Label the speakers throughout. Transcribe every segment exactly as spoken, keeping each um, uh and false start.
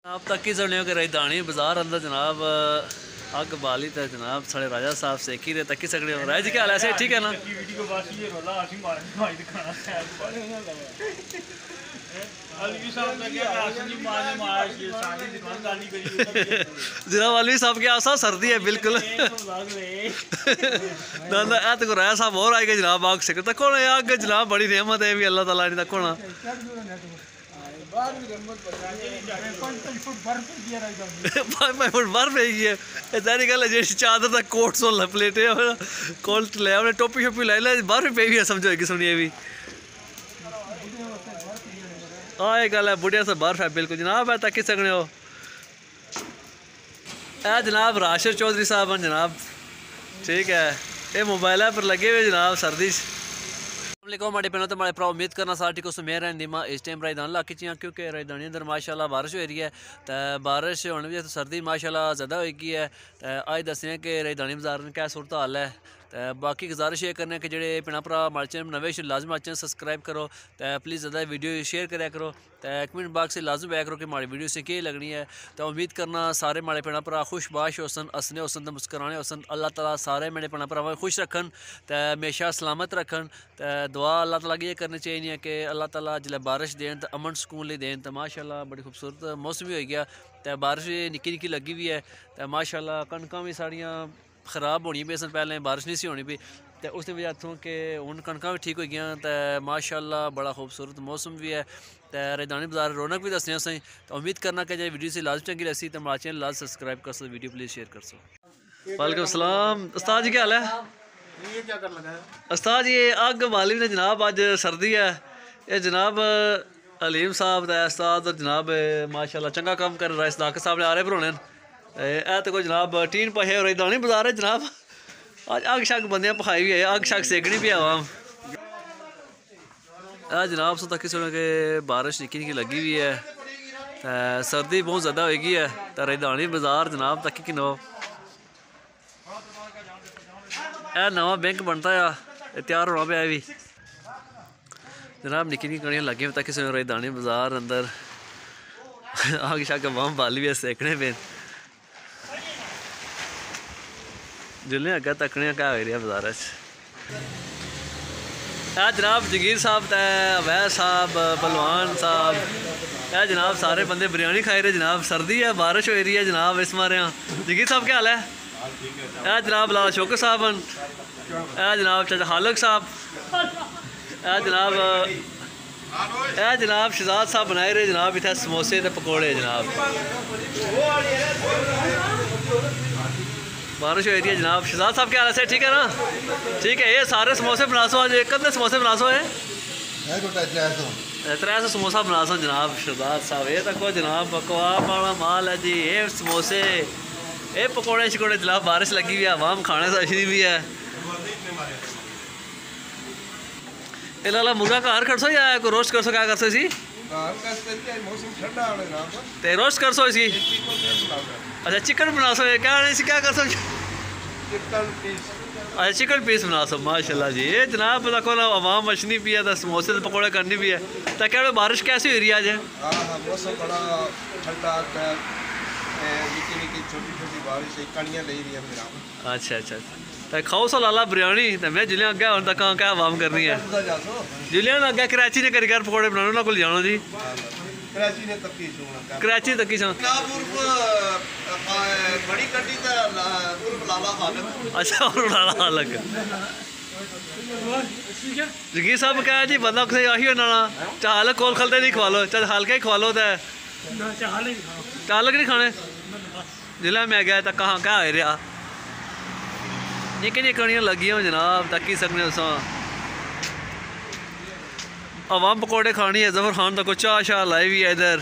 Speaker 1: आप तक ही सुने कि राजधानी बाजार अंदर जनाब अग बाली तो जनाब साढ़े राजा साहब सेकी रहे तक ही सकते हो। राज क्या हाल है? ठीक है ना? जनाब अलवी साहब के आसा सर्दी है बिल्कुल। ना तो राजा साहब और आएगा जनाब आग सेक तक आग जनाब बड़ी रहमत है भी अल्लाह ताला ने तक होना बर्फ पेगी है सारी गल जी चादर तक कोट सो लपलेटे कोट लिया उन्हें टोपी शोपी लाई लै बर्फ पे भी है समझो कि सुनिए भी हाँ ये गल है बुढ़िया से बर्फ है बिल्कुल जनाब है तक सकने हो। ए जनाब राशिद चौधरी साहब हैं जनाब ठीक है ये मोबाइल पर लगे हुए जनाब सर्दी हमारे पेनों तो हमारे भरा उम्मीद करना सारा ठीक उस मेहर दिमा इस टाइम राजधानी इलाके च क्योंकि राजधानी अंदर माशाल्लाह बारिश हो रही है तो बारिश होने भी सर्दी माशाल्लाह ज़्यादा होगी है तो अज दसने कि राजधानी बाजार में क्या सूरत हाल है। तो बाकी गुजारिश ये करने कि जेडे भैन भरा हमारे चैनल नवे लाजम हमारे चैनल सब्सक्राइब करो तो प्लीज़ ज़्यादा वीडियो शेयर कराया करो तो कमेंट बॉक्स से लाजम पाया करो कि हमारी वीडियो से क्या लगनी है। तो उम्मीद करना सारे हमारे भैन भरा खुशबाश होसन हसने होसन तो मुस्कराने होसन अल्लाह ताला सारे मेरे भैन भरा खुश रखन तो हमेशा सलामत रखन तो दुआ अल्लाह ताला की ये करनी चाहिए कि अल्लाह ताला जिले बारिश देन तो अमन सुकून ले देन तो माशाल्लाह बड़ी खूबसूरत मौसम भी हो गया तो बारिश निक्की निक्की लगी भी है तो माशाल्लाह कणकां भी साड़ियाँ खराब होनी पे सन पहले बारिश नहीं सी होनी पी तो उस वजह तो कि हूँ कणकां भी ठीक हो गई तो माशाल्लाह बड़ा खूबसूरत मौसम भी है तो राजधानी बाजार रौनक भी दसने सही। तो उम्मीद करना कि जो वीडियो से लाजम चंगी रही तो हमारे चैनल लाजम सब्सक्राइब कर सो वीडियो प्लीज़ शेयर कर सो। वालेकुम सलाम उस्ताद जी क्या हाल है?
Speaker 2: ये क्या कर लगा है?
Speaker 1: उस्ताद ये अग बाली ने जनाब अज सर्दी है ये जनाब अलीम साहब का उस्ताद और जनाब माशाल्लाह चंगा काम कर रहा है सदाकत साहब ने आ रहे भरोने ए तो कोई जनाब टीन पहे राजधानी बाजार है जनाब अज अग शग बंदे पखाई भी है अग शग सेकनी भी आवाम जनाब सो तक सुना कि बारिश निक्की निक्की लगी हुई है तो सर्दी बहुत ज़्यादा होगी है तो राजधानी बाजार जनाब तक कि नो यह नवा बैंक बनता है तैयार होना पाया भी जनाब निक्की निक्की कड़ियाँ लगी तक सुना राजधानी बाजार अंदर आग शग बम बाली भी है सेकने पे जुल्ले अग्गे तकने क्या हो रहा बाजार है जनाब जगीर साहब तो अवैध साहब पहलवान साहब है जनाब सारे बंदे बिरयानी खाए रहे जनाब सर्दी है बारिश हो रही है जनाब इस मारे जगीर साहब क्या हाल है? है जनाब लाल शौकत साहब है जनाब चाचा हालक साहब है जनाब है जनाब शहजाद साहब बनाए रहे जनाब इतने समोसे तो पकौड़े जनाब बारिश हो रही है जनाब। शहजाद साहब क्या हाल है? ठीक है ना? ठीक है ये सारे समोसे बना सो आज एक अद्धे समोसे बना सो है त्रै सौ समोसा बना सो जनाब शहजाद साहब ये तक जनाब बकवास वाला माल है जी ये समोसे ये पकौड़े शकौड़े जनाब बारिश लगी हुई है आवाम खाने से अशरी भी है। ये लाला मुर्गा का हर खड़सो या कोई रोस्ट कर सो क्या कर सो इसी ते रोस्ट कर सो इसी अच्छा चिकन बना सो क्या इसी क्या कर सो अच्छा चिकन पीस बना सो माशाल्लाह जी ये जनाब देखो ना आवाम मछली भी है तो समोसे तो पकौड़े करनी भी है तो क्या बारिश कैसी हो रही है आज?
Speaker 2: मौसम बड़ा ठंडा छोटी छोटी बारिश कणियां ले रही है।
Speaker 1: अच्छा अच्छा तो खाओ सो लाला बिरयानी तो मैं जुलिया अग्गे हूँ तक क्या आवाम करनी है जुलिया अग्गे कराची ने करी कर पकौड़े बनाने उन्होंने को जाना जी
Speaker 2: कराची ने तकी
Speaker 1: कराची तकी छो
Speaker 2: बड़ी गड्डी लाला हालक
Speaker 1: अच्छा और लाला हालक जगीर साहब क्या है जी बंदा किसी आही होना चाह हालक कोल खलते नहीं खवा लो चाहे हल्का ही खवा लो तो चालक नहीं खाने जिला मैं गया तो कहाँ क्या हो रहा निक्की निक्की कड़ियाँ लगी हो जनाब तकी सकने उस अवाम पकौड़े खानी है जफर खान तक चाह शाह लाई भी है इधर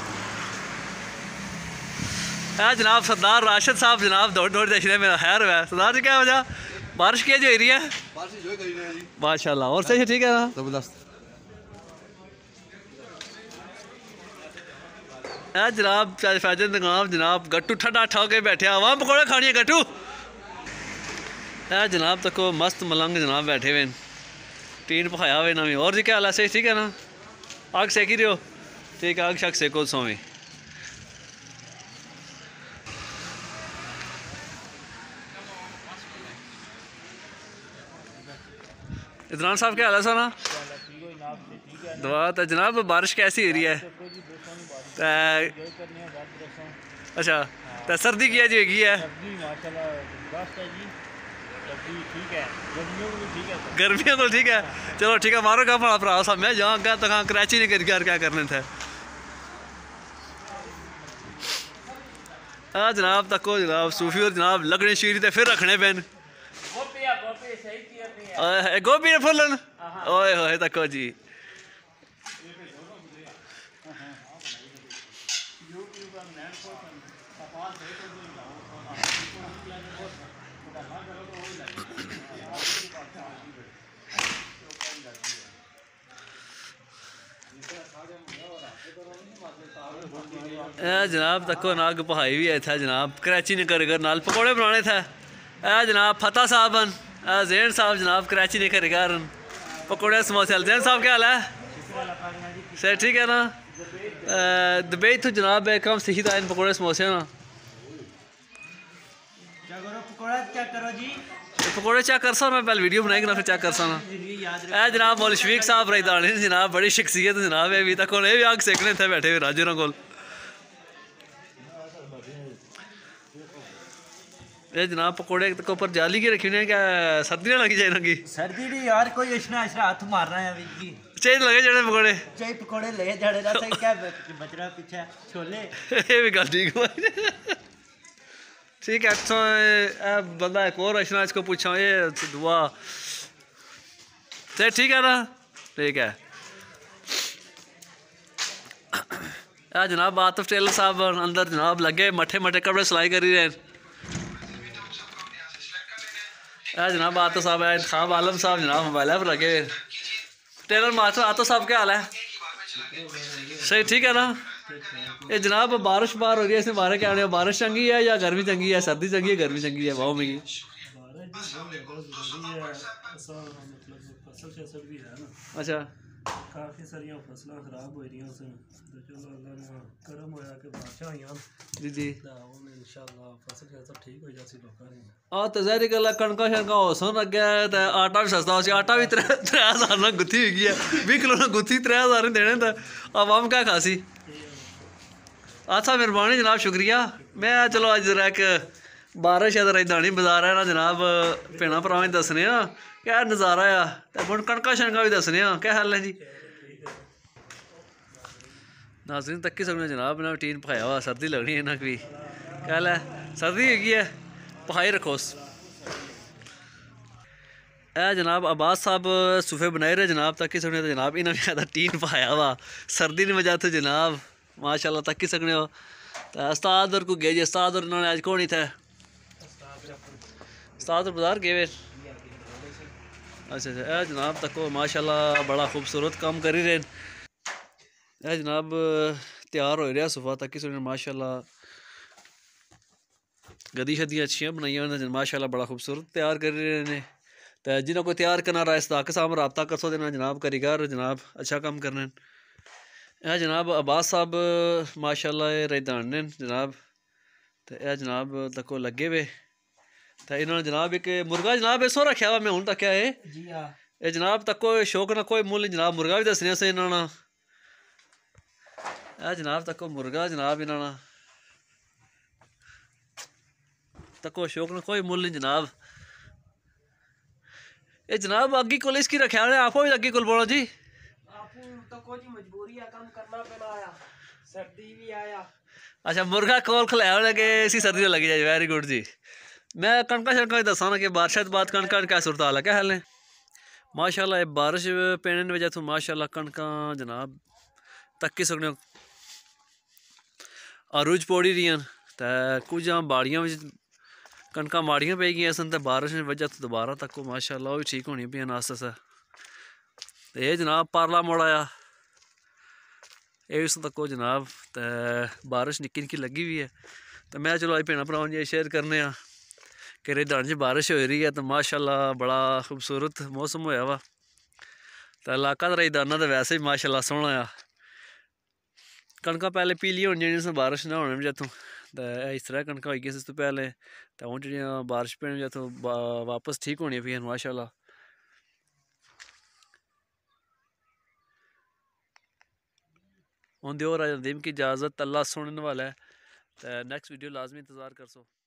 Speaker 1: है जनाब सरदार राशिद साहब जनाब दौड़ दौड़ देख रहे मेरा खैर हुआ सरदार जी क्या वजह बारिश क्या जो हो रही है माशाल्लाह और सही ठीक है ना जबरदस्त है जनाब चाहे फैजन दुकान जनाब गट्टू ठंडा ठा के बैठे आवाम पकौड़े खानी है गट्टू है जनाब तक मस्त मलंग जनाब बैठे हुए टीन पखाया हुए नवी और जी क्या हाल है सही ठीक है ना आग सेकी रहे हो ठीक है आग शक सेको सोवी इदरान साहब क्या हाल है सोना दुआ तो जनाब बारिश कैसी हो रही है ते अच्छा तो सर्दी की जी होगी है गर्मियों को ठीक है चलो ठीक है मारो का भरा भरा साहब मैं जाऊँगा तो कराची ने कर क्या करने थे हाँ जनाब तको जनाब सूफी और जनाब लगने शीरी तो फिर रखने पैन गोभी ने फुलन ओए होए तको जी जनाब तको नाग पहाई भी है था जनाब कराची ने कर कर नाल पकौड़े बनाने थे ए जनाब फतेह साहब जैन साहब जनाब कराची ने कर कर पकौड़े समोसे जैन साहब क्या हाल है सर ठीक है ना दुबई तो जनाब कम सही था इन पकौड़े समोसे ना पकौड़े चेक कर सा मैं पहले वीडियो बनाएगी ना फिर चेक कर सा ना ए जनाब मौल शफीक साहब रईदानी जनाब बड़ी शख्सियत जनाब है अभी तक उन्हें भी आग सेकने थे बैठे हुए राजूरों को ये जनाब पकौड़े के ऊपर जाली की रखी हुई है क्या सर्दी ना लगी जाए ना की
Speaker 3: सर्दी नहीं यार कोई इशना इशना हाथ मारना है अभी की
Speaker 1: चाहिए लगे जड़े पकौड़े
Speaker 3: चाहिए पकौड़े ले जड़े रहा था क्या बच रहा पीछे छोले
Speaker 1: ये भी गल ठीक है ठीक है अच्छा बंदा एक और इशना इसको पूछा ये दुआ चल ठीक है ना ठीक है आ जनाब आतिफ टेलर साहब अंदर जनाब लगे मठे मठे कपड़े सिलाई करी रहे है जनाब आतिफ साहब है खाब आलम साहब जनाब मोबाइल पर लगे टेलर मास्टर आतिफ साहब क्या हाल है सही ठीक है ना ये जनाब बारिश बार हो रही है इसमें बारह क्या है बारिश चंगी है या गर्मी चंगी है सर्दी चंगी है गर्मी चंगी है वाह में अच्छा
Speaker 4: काफ़ी सारिया फसलें खराब हो रही हैं तो चलो अल्लाह ने करम होया कि बारिशां आईयां
Speaker 1: जी जी
Speaker 4: हुन इंशाअल्लाह फसल सब ठीक हो जासी लोकां दी
Speaker 1: आ तो ज़ाहिर गल कणका शणका होसन अगे ते आटा भी सस्ता हो आटा भी त्रै त्रै हज़ार ना गुत्थी होगी है बीस किलो ना गुत्थी त्रै हज़ार देने तो आवाम क्या खासी अच्छा मेहरबानी जनाब शुक्रिया मैं चलो अज जरा एक बारिश है राजधानी बाजार है ना जनाब भैन भरावें दसने आ क्या नज़ारा आ तो हम कणका शणका भी दसने आ क्या हाल है जी नाज़रीन तक ही सकने जनाब ना टीन पकाया हुआ सर्दी लगनी है ना कोई क्या हाल है सर्दी हैगी है पकाई रखो ए जनाब अब्बास साहब सूफे बनाए रहे जनाब तक ही सकने तो जनाब इन्होंने ज़्यादा टीन पकाया हुआ सर्दी नहीं वजह तो जनाब माशाल्लाह तक ही सकने हो तो उस्ताद और को गए जी उस्ताद और इन्होंने आज कौन ही था उस्ताद और बाजार गए अच्छा अच्छा ए जनाब तको माशाल्लाह बड़ा खूबसूरत काम कर रहे ए जनाब तैयार हो रहा सोफा तक ही सुन माशाल्लाह गदी शदियाँ अच्छी बनाई हुई माशाल्लाह बड़ा खूबसूरत तैयार कर रहे हैं तो जिन्हों को तैयार करना रहा इस तक साम रबता कर सो देना जनाब कारीगर जनाब अच्छा काम करने ए जनाब अब्बास साहब माशाल्लाह रईदान ने जनाब तो यह जनाब तको लगे वे तो इन्होंने जनाब एक मुर्गा जनाब सो रखा हुआ मैं हूँ तक है
Speaker 3: जी हां
Speaker 1: ये जनाब तक कोई शौक ना कोई मुल जनाब मुर्गा भी दसने से इन्होंने ए जनाब तक मुर्गा जनाब इन्होंने तको शौक ना कोई मुल नहीं जनाब ये जनाब अग्गी को इसकी रखा है आपको भी अग्गी को बोलो जी
Speaker 3: आपू तो कोई मजबूरी है काम करना पड़ा आया सर्दी भी आया
Speaker 1: अच्छा मुर्गा कोल खिलाया लगे इसी सर्दी में लगी जाए वेरी गुड जी मैं कणका शणका दसा ना कि बारिश बाद कणका क्या सूरत हाल है क्या हाल है माशाल्लाह बारिश पैने की वजह तो माशाल्लाह कणका जनाब तक ही सकने अरूज पौड़ी रही तो कुछ बाड़ियां कणका माड़ियां पै गई सन तो बारिश की वजह तो दोबारा तक माशाल्लाह वो भी ठीक होनी पी आस्ता आस्ता तो ये जनाब पारला मोड़ आया ये उस तक जनाब तो बारिश निक्की निक्की लगी हुई है तो मैं चलो अज भैन भरावां जी शेयर करने कि रईदान च बारिश हो रही है तो माशाल्लाह बड़ा खूबसूरत मौसम होया वा तो इलाका तो रईदाना तो वैसे ही माशाल्लाह सोहना आ कणका पहले पीली होनी जी बारिश ना होने वजह तो इस तरह कणका होई गई इस तो पहले तो हूँ जी बारिश पैने वजह तो वापस ठीक होनी पी माशाल्लाह हूँ दियो नदीम की इजाज़त। अल्लाह सुनने वाला है। तो नेक्स्ट वीडियो लाजमी इंतज़ार कर सो।